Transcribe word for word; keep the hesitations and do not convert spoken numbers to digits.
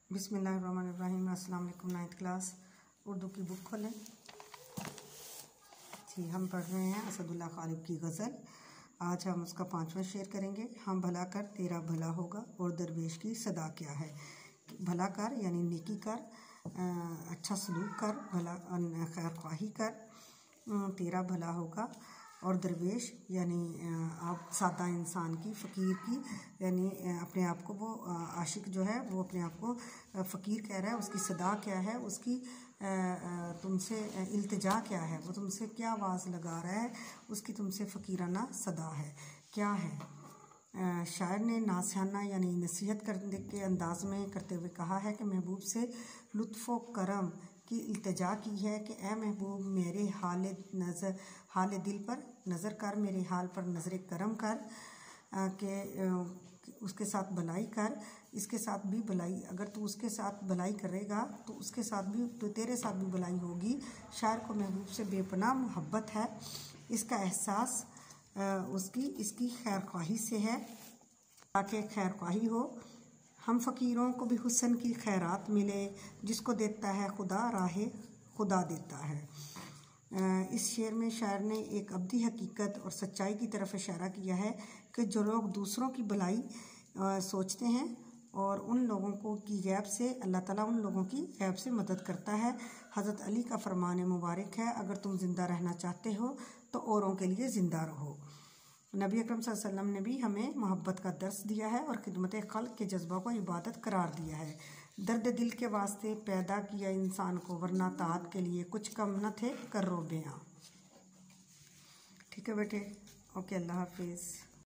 बिस्मिल्लाहिर्रहमानिर्रहीम। अस्सलाम वालेकुम। नाइन्थ क्लास उर्दू की बुक खोलें जी। हम पढ़ रहे हैं असदुल्ला गालिब की गज़ल। आज हम उसका पांचवा शेर करेंगे। हम भला कर तेरा भला होगा और दरवेश की सदा क्या है। भला कर यानी नेकी कर, अच्छा सलूक कर, भला खैर ख्वाही कर, तेरा भला होगा। और दरवेश यानी आप सादा इंसान की, फ़कीर की, यानी अपने आप को वो आशिक जो है वो अपने आप को फ़कीर कह रहा है। उसकी सदा क्या है, उसकी तुमसे इल्तिजा क्या है, वो तुमसे क्या आवाज़ लगा रहा है, उसकी तुमसे फ़कीराना सदा है, क्या है। शायर ने नासिहाना यानी नसीहत करने के अंदाज में करते हुए कहा है कि महबूब से लुत्फ़ व करम की इल्तिजा की है कि ए महबूब मेरे हाल नज़र हाल दिल पर नज़र कर, मेरे हाल पर नज़र करम कर, के उसके साथ भलाई कर, इसके साथ भी भलाई, अगर तू उसके साथ भलाई करेगा तो उसके साथ भी तो तेरे साथ भी भलाई होगी। शायर को महबूब से बेपनाह मोहब्बत है। इसका एहसास उसकी इसकी खैर ख्वाही से है ताकि खैर ख्वाही हो। हम फ़कीरों को भी हुस्न की खैरात मिले, जिसको देता है खुदा राहे खुदा देता है। इस शेर में शायर ने एक अब्दी हकीकत और सच्चाई की तरफ इशारा किया है कि जो लोग दूसरों की भलाई सोचते हैं और उन लोगों को की गैब से अल्लाह ताला उन लोगों की गैब से मदद करता है। हज़रत अली का फरमान मुबारक है, अगर तुम ज़िंदा रहना चाहते हो तो औरों के लिए ज़िंदा रहो। नबी अकरम सल्लल्लाहु अलैहि वसल्लम ने भी हमें मोहब्बत का दर्स दिया है और खिदमत खल्क़ के जज्बा को इबादत करार दिया है। दर्द दिल के वास्ते पैदा किया इंसान को, वरना ताअत के लिए कुछ कम न थे कर रो बयां। ठीक है बेटे, ओके, अल्लाह हाफिज़।